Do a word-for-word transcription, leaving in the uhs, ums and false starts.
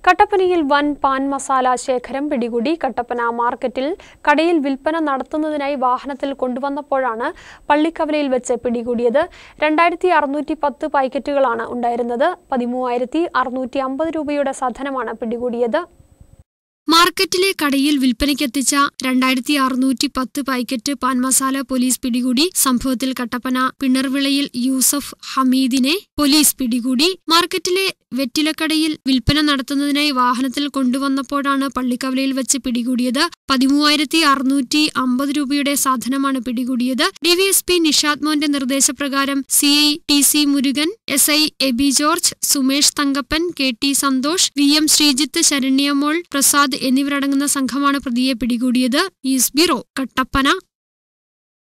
കട്ടപ്പനയിൽ വൻ പാൻ മസാല ശേഖരം പിടികൂടി. കട്ടപ്പന മാർക്കറ്റിൽ കടയിൽ വിൽപ്പന നടത്തുന്നതിനായി വാഹനത്തിൽ കൊണ്ടുവന്നപ്പോഴാണ് പള്ളിക്കവലയിൽ വെച്ച് പിടികൂടിയത്. രണ്ടായിരത്തി അറുന്നൂറ്റി പത്ത് പാക്കറ്റുകളാണ് ഉണ്ടായിരുന്നത്. പതിമൂവായിരത്തി അറുന്നൂറ്റി അമ്പത് രൂപയുടെ സാധനമാണ് പിടികൂടിയത്. മാർക്കറ്റിലെ കടയിൽ വിൽപ്പനയ്ക്കെത്തിച്ച രണ്ടായിരത്തി അറുന്നൂറ്റി പത്ത് പാക്കറ്റ് പാൻ മസാല പോലീസ് പിടികൂടി. സംഭവത്തിൽ കട്ടപ്പന പിണർവിളയിൽ യൂസഫ് ഹമീദിനെ പോലീസ് പിടികൂടി. മാർക്കറ്റിലെ വെറ്റിലക്കടയിൽ വിൽപ്പന നടത്തുന്നതിനായി വാഹനത്തിൽ കൊണ്ടുവന്നപ്പോഴാണ് പള്ളിക്കവലയിൽ വെച്ച് പിടികൂടിയത്. പതിമൂവായിരത്തി അറുന്നൂറ്റി അമ്പത് രൂപയുടെ സാധനമാണ് പിടികൂടിയത്. ഡിവൈഎസ്പി നിഷാദ് മോന്റെ നിർദ്ദേശപ്രകാരം C I T C Murugan, S I Aby George, Sumesh Thankappan, K T Santhosh, V M Sreejith, Saranyamol, Prasad എന്നിവരടങ്ങുന്ന സംഘമാണ് പ്രതിയെ പിടികൂടിയത്. ഈസ് ബ്യൂറോ, കട്ടപ്പന.